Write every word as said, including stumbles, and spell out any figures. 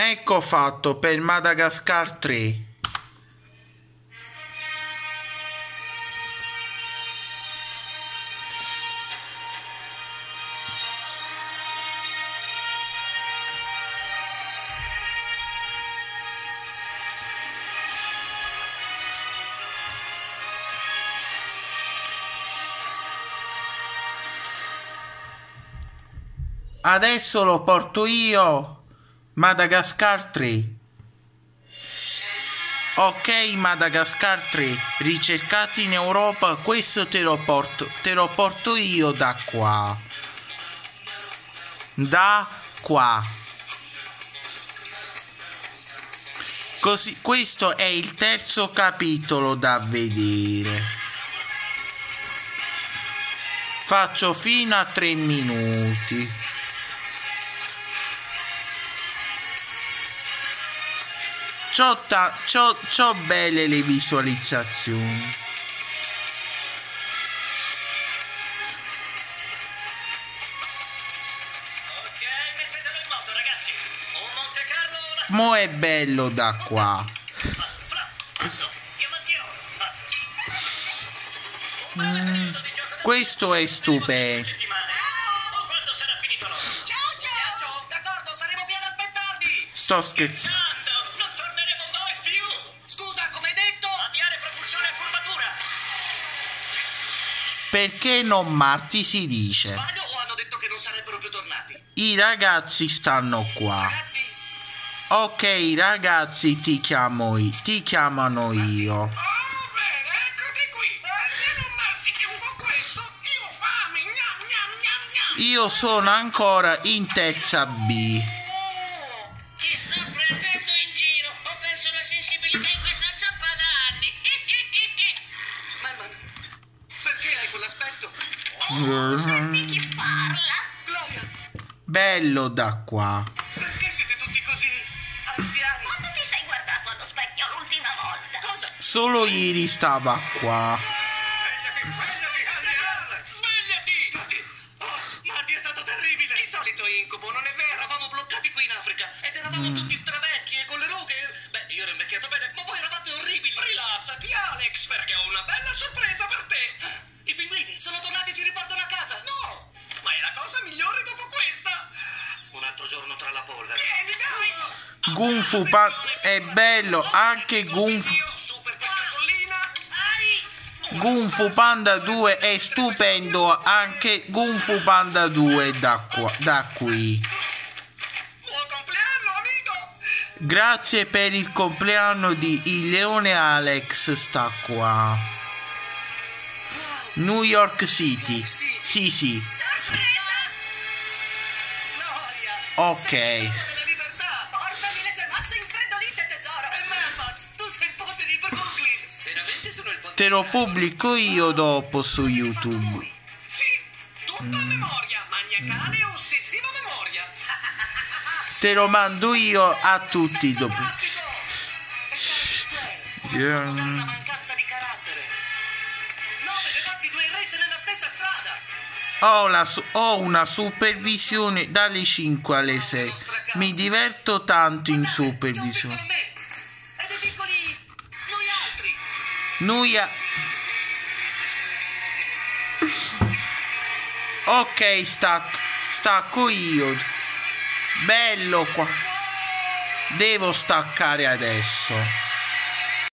Ecco fatto per Madagascar tre. Adesso lo porto io, Madagascar tre. Ok, Madagascar tre, ricercati in Europa, questo te lo porto, te lo porto io da qua. Da qua. Così, questo è il terzo capitolo da vedere. Faccio fino a tre minuti. C'ho, ta- c'ho, c'ho belle le visualizzazioni. Ok, mettetelo in moto, ragazzi. Un Monte Carlo o una... Mo' è bello da qua. Mm, questo è stupendo. Quando sarà finito l'oro? Ciao ciao! D'accordo, saremo qui ad aspettarvi! Sto scherzando. Non torneremo mai più! Scusa, come hai detto? Avviare propulsione a curvatura! Perché non Marti si dice? Sbaglio o hanno detto che non sarebbero più tornati? I ragazzi stanno qua. Ragazzi? Ok, ragazzi, ti chiamo io. Ti chiamano io. Oh, bene, eccoti qui! Perché non mastichiamo questo? Io ho fame! Gnam, gnam, gnam, gnam. Io sono ancora in terza B. Ti sto prendendo in giro. Ho perso la sensibilità in questa zappa da anni. Ma, ma perché hai quell'aspetto? Oh, senti chi parla? Gloria, Bello da qua. perché siete tutti così anziani? Quando ti sei guardato allo specchio l'ultima volta? Cosa? Solo ieri stava qua. Svegliati, svegliati, Hannibal! Svegliati! Marty, oh, Marty, è stato terribile! Il solito incubo, non è vero? Eravamo bloccati qui in Africa ed eravamo Mm. tutti stravecchi e con le rughe. Beh, io ero invecchiato bene, ma voi eravate orribili! Rilassati, Alex, perché ho una bella sorpresa per te! I pinguini sono tornati e ci riportano a casa! No! Ma è la cosa migliore dopo questa! Un altro giorno tra la polvere. Vieni, dai! Kung Fu Panda è bello, anche Kung Fu, Su per questa collina! Ai! Kung Fu Panda due è stupendo, anche Kung Fu Panda due da qua, da qui. Buon compleanno, amico! Grazie per il compleanno di il leone Alex sta qua. New York City. Sì, sì. Gloria! Ok. Sei il ponte della libertà! Portami le fermasse infreddolite, tesoro. E mamma, tu sei il ponte di Brooklyn! Veramente sono il ponte Te lo pubblico io dopo su YouTube. Sì, tutto a memoria, maniacale e ossessiva memoria! Te lo mando io a tutti dopo. Una mancanza di carattere! Nove ragazzi, due rezze nella stessa strada! Ho, la su- ho una supervisione dalle cinque alle sei. Mi diverto tanto in C'è un piccolo supervisione. me! E dei piccoli... noi altri! Noi a- Ok, sta- stacco io. Bello qua. Devo staccare adesso.